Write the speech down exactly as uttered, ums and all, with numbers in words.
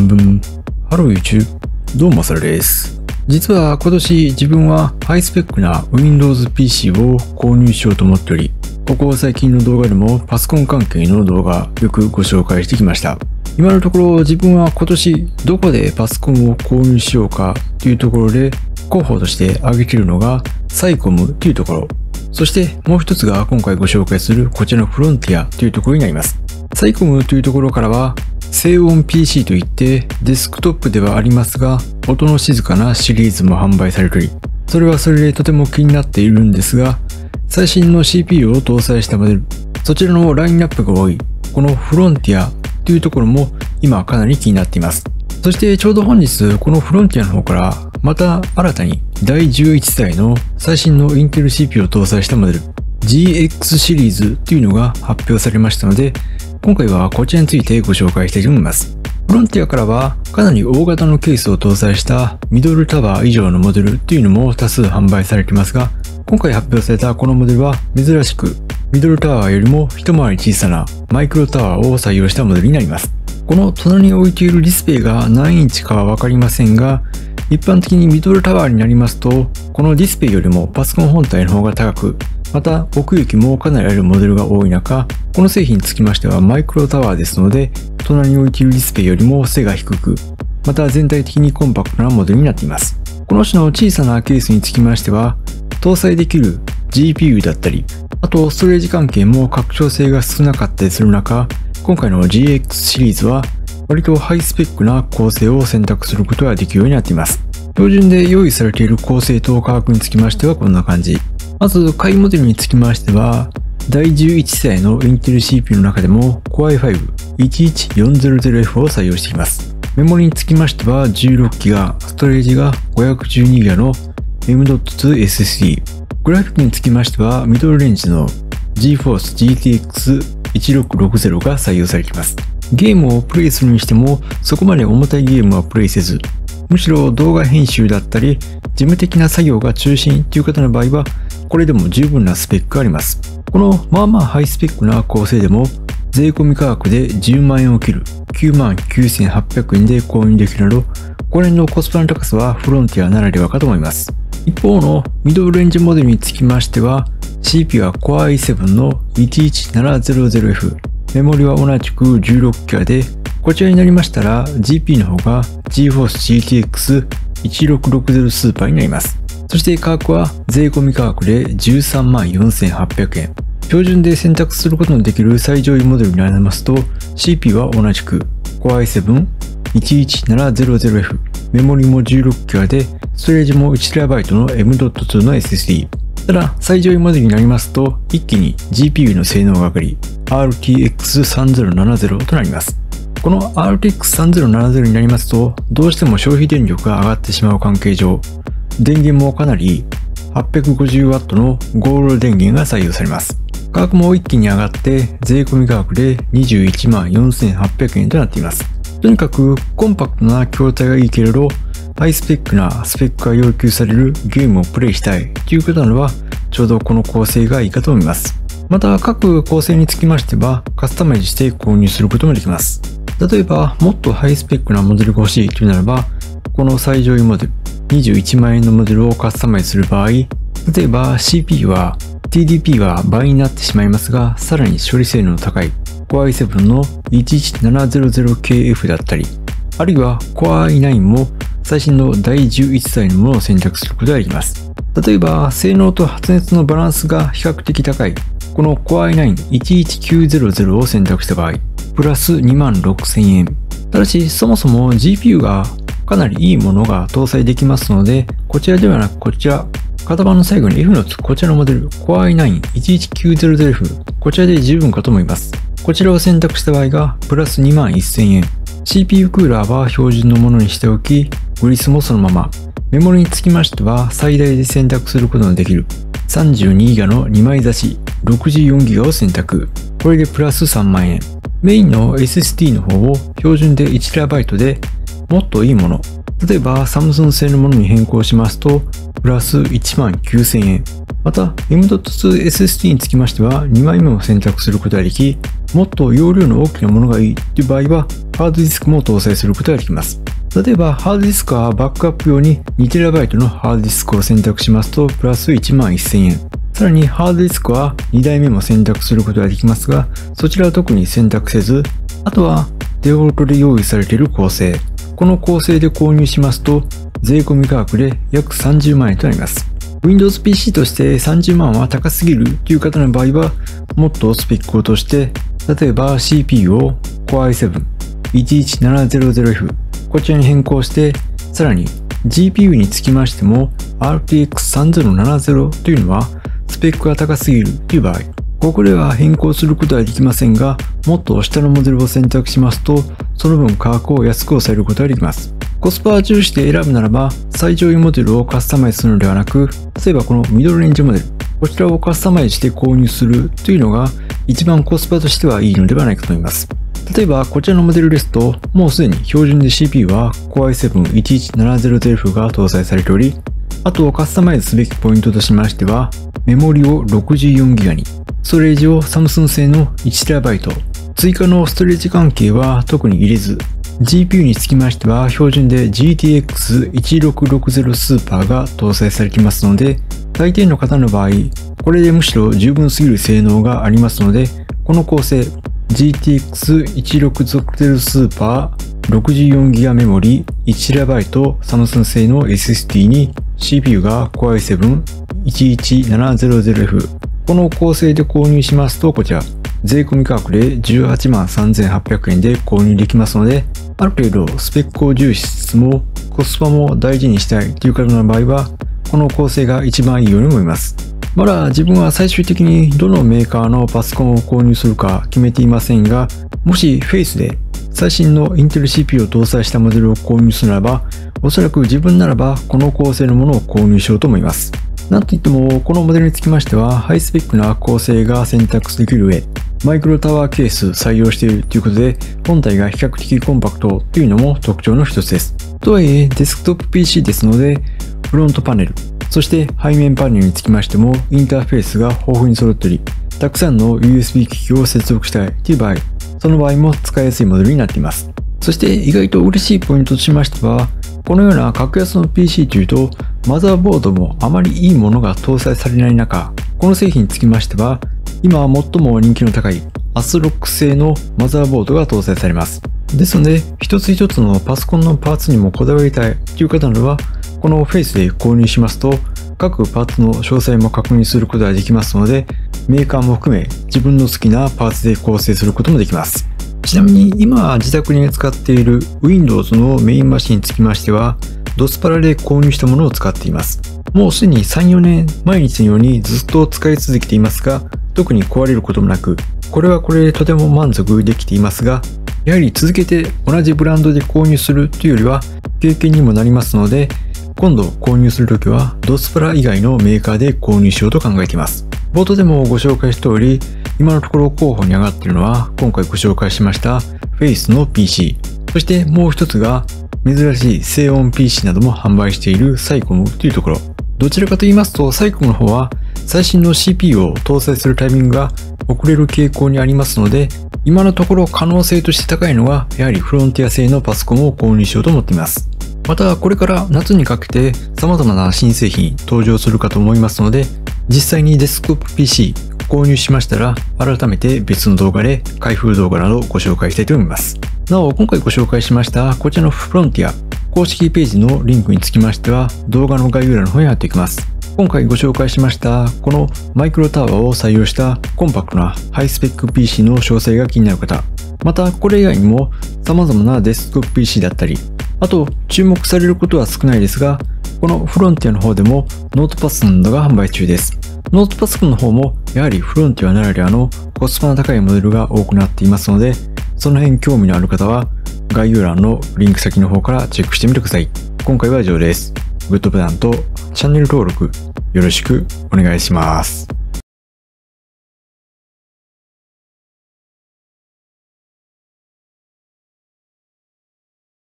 んぶん。ハロー YouTube。どうもそれです。実は今年自分はハイスペックな Windows ピーシー を購入しようと思っており、ここ最近の動画でもパソコン関係の動画よくご紹介してきました。今のところ自分は今年どこでパソコンを購入しようかというところで候補として挙げているのがサイコムというところ。そしてもう一つが今回ご紹介するこちらのフロンティアというところになります。サイコムというところからは静音 ピーシー といってデスクトップではありますが音の静かなシリーズも販売されており、それはそれでとても気になっているんですが、最新の シーピーユー を搭載したモデル、そちらのラインナップが多いこのフロンティアというところも今かなり気になっています。そしてちょうど本日このフロンティアの方からまた新たにだいじゅういち世代の最新のインテル シーピーユー を搭載したモデル ジーエックス シリーズというのが発表されましたので、今回はこちらについてご紹介したいと思います。フロンティアからはかなり大型のケースを搭載したミドルタワー以上のモデルというのも多数販売されていますが、今回発表されたこのモデルは珍しくミドルタワーよりも一回り小さなマイクロタワーを採用したモデルになります。この隣に置いているディスプレイが何インチかはわかりませんが、一般的にミドルタワーになりますと、このディスプレイよりもパソコン本体の方が高く、また奥行きもかなりあるモデルが多い中、この製品につきましてはマイクロタワーですので、隣に置いているディスプレイよりも背が低く、また全体的にコンパクトなモデルになっています。この種の小さなケースにつきましては、搭載できる ジーピーユー だったり、あとストレージ関係も拡張性が少なかったりする中、今回の ジーエックス シリーズは割とハイスペックな構成を選択することができるようになっています。標準で用意されている構成と価格につきましてはこんな感じ。まず下位モデルにつきましては、だいじゅういち世代の Intel シーピーユー の中でも コアアイファイブ いちいちよんぜろぜろエフ を採用しています。メモリにつきましては じゅうろくギガバイト、ストレージが ごひゃくじゅうにギガバイト の エムドットツーエスエスディー。グラフィックにつきましてはミドルレンジの GeForce ジーティーエックスいちろくろくゼロ が採用されています。ゲームをプレイするにしてもそこまで重たいゲームはプレイせず、むしろ動画編集だったり事務的な作業が中心という方の場合はこれでも十分なスペックがあります。このまあまあハイスペックな構成でも税込み価格でじゅうまんえんを切るきゅうまんきゅうせんはっぴゃくえんで購入できるなど、これのコスパの高さはフロンティアならではかと思います。一方のミドルレンジモデルにつきましては シーピーユー は コアアイセブン の いちいちななぜろぜろエフ、メモリは同じく じゅうろくギガバイト で、こちらになりましたら ジーピー の方が GeForce ジーティーエックスいちろくろくゼロ スーパーになります。そして価格は税込み価格でじゅうさんまんよんせんはっぴゃくえん。標準で選択することのできる最上位モデルになりますと シーピーユー は同じく コアアイセブンいちいちななぜろぜろエフ、メモリも じゅうろくギガバイト で、ストレージも いちテラバイト の エムドットツー の エスエスディー。ただ、最上位モデルになりますと、一気に ジーピーユー の性能が上がり、アールティーエックスさんぜろななゼロ となります。この アールティーエックスさんぜろななゼロ になりますと、どうしても消費電力が上がってしまう関係上、電源もかなり はっぴゃくごじゅうワット のゴールド電源が採用されます。価格も一気に上がって、税込み価格でにじゅういちまんよんせんはっぴゃくえんとなっています。とにかくコンパクトな筐体がいいけれど、ハイスペックなスペックが要求されるゲームをプレイしたいということなのは、ちょうどこの構成がいいかと思います。また各構成につきましては、カスタマイズして購入することもできます。例えば、もっとハイスペックなモデルが欲しいというならば、この最上位モデル、にじゅういちまんえんのモデルをカスタマイズする場合、例えば シーピーユー は ティーディーピー は倍になってしまいますが、さらに処理性能の高い コアアイセブン の いちいちななゼロゼロケーエフ だったり、あるいは コアアイナイン も最新のだいじゅういち世代のものを選択することができます。例えば、性能と発熱のバランスが比較的高い、この コアアイナインいちいちきゅうゼロゼロ を選択した場合、プラスにまんろくせんえん。ただし、そもそも ジーピーユー がかなりいいものが搭載できますので、こちらではなくこちら、型番の最後に F のつくこちらのモデル コアアイナインいちいちきゅうゼロゼロエフ、こちらで十分かと思います。こちらを選択した場合がプラスにまんせんえん。シーピーユー クーラーは標準のものにしておき、グリスもそのまま。メモリにつきましては最大で選択することのできる さんじゅうにギガバイト のにまい差し ろくじゅうよんギガバイト を選択。これでプラスさんまんえん。メインの エスエスディー の方を標準で いちテラバイト でもっといいもの。 例えばサムスン製のものに変更しますと、プラスいちまんきゅうせんえん。また エムドットツーエスエスディー につきましてはにまいめを選択することができ、もっと容量の大きなものがいいという場合はハードディスクも搭載することができます。例えばハードディスクはバックアップ用に にテラバイト のハードディスクを選択しますとプラスいちまんせんえん。さらにハードディスクはにだいめも選択することができますが、そちらは特に選択せず、あとはデフォルトで用意されている構成。この構成で購入しますと税込み価格で約さんじゅうまんえんとなります。Windows ピーシー としてさんじゅうまんは高すぎるという方の場合は、もっとスペックを落として、例えば シーピーユー を Core アイセブン いちいちななぜろぜろエフ こちらに変更して、さらに ジーピーユー につきましても アールティーエックスさんぜろななぜろ というのはスペックが高すぎるという場合、ここでは変更することはできませんが、もっと下のモデルを選択しますと、その分価格を安く抑えることができます。コスパ重視で選ぶならば、最上位モデルをカスタマイズするのではなく、例えばこのミドルレンジモデル、こちらをカスタマイズして購入するというのが一番コスパとしてはいいのではないかと思います。例えばこちらのモデルですと、もうすでに標準で シーピーユー は Core アイセブン いちいちななぜろぜろエフ が搭載されており、あとカスタマイズすべきポイントとしましては、メモリを ろくじゅうよんギガ に、ストレージをサムスン製の いちテラバイト、追加のストレージ関係は特に入れず、ジーピーユー につきましては標準で ジーティーエックスいちろくろくぜろ スーパーが搭載されていますので、大抵の方の場合、これでむしろ十分すぎる性能がありますので、この構成 ジーティーエックスいちろくろくぜろ スーパー ろくじゅうよんギガ メモリ いちテラバイト サムスン製の エスエスディー に シーピーユー が Core アイセブン いちいちななぜろぜろエフ、この構成で購入しますと、こちら税込み価格でじゅうはちまんさんぜんはっぴゃくえんで購入できますので、ある程度スペックを重視しつつもコスパも大事にしたいという方の場合は、この構成が一番いいように思います。まだ自分は最終的にどのメーカーのパソコンを購入するか決めていませんが、もしフェイスで最新のインテル シーピーユー を搭載したモデルを購入するならば、おそらく自分ならばこの構成のものを購入しようと思います。なんといってもこのモデルにつきましてはハイスペックな構成が選択できる上、マイクロタワーケース採用しているということで、本体が比較的コンパクトというのも特徴の一つです。とはいえデスクトップ ピーシー ですので、フロントパネル、そして背面パネルにつきましてもインターフェースが豊富に揃っており、たくさんの ユーエスビー 機器を接続したいという場合、その場合も使いやすいモデルになっています。そして意外と嬉しいポイントとしましては、このような格安の ピーシー というと、マザーボードもあまりいいものが搭載されない中、この製品につきましては、今最も人気の高いアスロック製のマザーボードが搭載されます。ですので、一つ一つのパソコンのパーツにもこだわりたいという方などは、このフェイスで購入しますと、各パーツの詳細も確認することができますので、メーカーも含め自分の好きなパーツで構成することもできます。ちなみに今自宅に使っている Windows のメインマシンにつきましては、ドスパラで購入したものを使っています。もうすでにさん、よねん毎日のようにずっと使い続けていますが、特に壊れることもなく、これはこれでとても満足できていますが、やはり続けて同じブランドで購入するというよりは経験にもなりますので、今度購入するときはドスパラ以外のメーカーで購入しようと考えています。冒頭でもご紹介した通り、今のところ候補に上がっているのは今回ご紹介しましたフェイスの ピーシー、そしてもう一つが珍しい静音 ピーシー なども販売しているサイコムというところ。どちらかと言いますとサイコムの方は最新の シーピーユー を搭載するタイミングが遅れる傾向にありますので、今のところ可能性として高いのはやはりフロンティア製のパソコンを購入しようと思っています。またこれから夏にかけて様々な新製品登場するかと思いますので、実際にデスクトップ ピーシー 購入しましたら改めて別の動画で開封動画などをご紹介したいと思います。なお今回ご紹介しましたこちらのフロンティア公式ページのリンクにつきましては動画の概要欄の方に貼っていきます。今回ご紹介しましたこのマイクロタワーを採用したコンパクトなハイスペック ピーシー の詳細が気になる方、またこれ以外にも様々なデスクトップ ピーシー だったり、あと注目されることは少ないですが、このフロンティアの方でもノートパソコンなどが販売中です。ノートパソコンの方もやはりフロンティアならではのコスパの高いモデルが多くなっていますので、その辺興味のある方は概要欄のリンク先の方からチェックしてみてください。今回は以上です。グッドボタンとチャンネル登録よろしくお願いします。